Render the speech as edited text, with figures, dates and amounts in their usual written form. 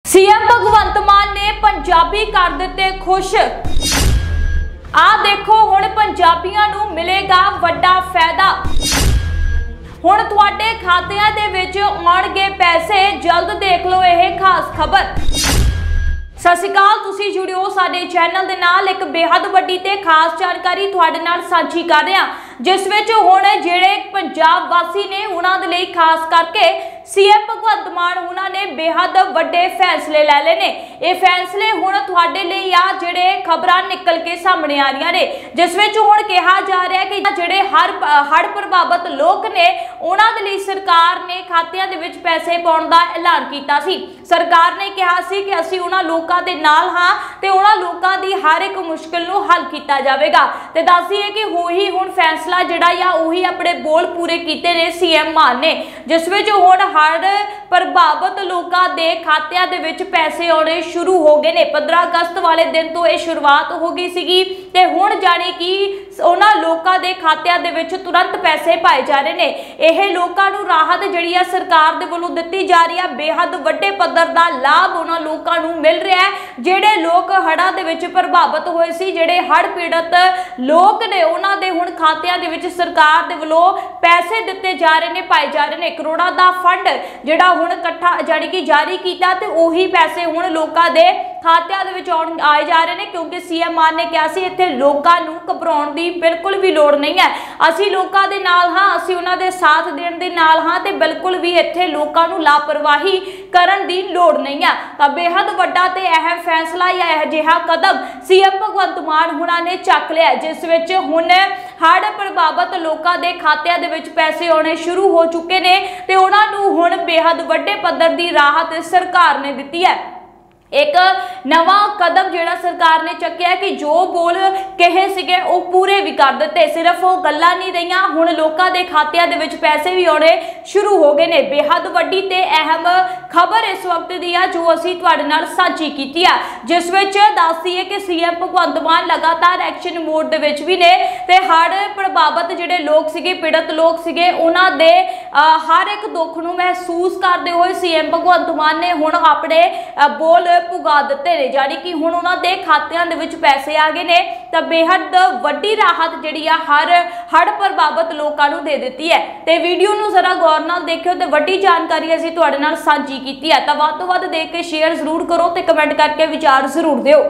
CM भगवंत मान ने पंजाबी कर दिते खुश। आ देखो हुण पंजाबियां नूं मिलेगा वड्डा फायदा। हुण तुहाडे खातिਆਂ ਦੇ ਵਿੱਚ आउणगे पैसे। जल्द देख लो यह खास खबर। सत श्री अकाल, तुसीं जुड़िओ साडे चैनल दे नाल। एक बेहद वड्डी ते खास जानकारी तुहाडे नाल साझी कर रहे हां, जिस विच हुण जिहड़े पंजाब वासी ने उन्हां दे लई खास करके सीएम भगवंत मान उन्हां ने बेहद वड्डे फैसले लै लए ने। ये फैसले हुण तुहाडे लई आ जिहड़े खबरां निकल के सामने आ रहीआं ने, जिस विच हुण कहा जा रहा है कि जिहड़े हड़ प्रभावित लोग ने उन्हां दे लई सरकार ने खातिਆਂ ਦੇ ਵਿੱਚ पैसे पाउण दा ऐलान कीता सी। सरकार ने कहा सी कि असीं उन्हां लोकां दे नाल हां ते उन्हां लोकां दी हर एक मुश्किल नूं हल कीता जावेगा। ते दस दईए कि होही हुण फैसला जिहड़ा आ उही अपने बोल पूरे कीते ने सीएम मान ने, जिस विच हुण हड़ प्रभावित लोगों के खातिਆਂ ਦੇ ਵਿੱਚ पैसे आने शुरू हो गए ने। 15 अगस्त वाले दिन तो यह शुरुआत हो गई सी ते हुण जानी कि उन्हां लोगों के खातिਆਂ ਦੇ ਵਿੱਚ तुरंत पैसे पाए जा रहे हैं। यह लोगों को राहत जिहड़ी आ सरकार दे वल्लों दित्ती जा रही है। बेहद वड्डे पद्धर दा लाभ उन्हां लोगों को मिल रहा है जिहड़े लोग हड़ां दे विच प्रभावित होए सी। जिहड़े हड़ पीड़ित लोग ने उन्हां दे हुण खातिਆਂ ਦੇ ਵਿੱਚ सरकार दे वल्लों पैसे दित्ते जा रहे हैं, पाए जा रहे हैं। करोड़ां दा फंड जिहड़ा हुण इकट्ठा जानी कि जारी किया ते उही पैसे हुण लोकां दे खातिਆਂ ਦੇ ਵਿੱਚ आए जा रहे हैं, क्योंकि सीएम मान ने कहा सी इत्थे लोकां नूं घबराउण दी बिल्कुल भी लोड़ नहीं है। असीं लोकां दे नाल हां, असीं उन्हां दे साथ देण दे नाल हां ते बिल्कुल भी इत्थे लोकां नूं लापरवाही करन दी लोड़ नहीं है। तां बेहद वड्डा ते अहम फैसला या इह जिहा कदम सीएम भगवंत मान हुणां ने चक लिया, जिस विच हुण हड़ प्रभावित लोकां दे खातिਆਂ ਦੇ ਵਿੱਚ पैसे आने शुरू हो चुके ने ते उन्हां नूं हुण बेहद वड्डे पद्धर दी राहत सरकार ने दित्ती है। एक नवा कदम जिहड़ा सरकार ने चक्या कि जो बोल कहे सीगे वो पूरे भी कर दिते। सिर्फ वो गल्लां नहीं रहीआं, हुण लोकां दे खातिਆਂ ਦੇ ਵਿੱਚ पैसे भी आने शुरू हो गए ने। बेहद वड्डी ते अहम खबर इस वक्त दी आ जो असीं तुहाडे नाल साझी कीती आ, जिस विच दस दईए कि सीएम भगवंत मान लगातार एक्शन मोड दे विच भी ने ते हड़ प्रभावित जिहड़े लोग सीगे, पीड़ित लोग सीगे, उन्हां दे हर एक दुख नूं महसूस करदे होए सीएम भगवंत मान ने हुण अपने बोल पुगा दिते ने। जानी कि हुण उन्हां दे खातिਆਂ ਦੇ ਵਿੱਚ पैसे आ गए ने तां बेहद वड्डी राहत जिहड़ी आ हड़ प्रभावित लोकां नूं दे दित्ती है। ते वीडियो नूं जरा गौर नाल देखिओ ते वड्डी जानकारी असीं तुहाडे नाल साझी कीती है। तां वध तो वध देख के शेयर जरूर करो ते कमेंट करके विचार जरूर दिओ।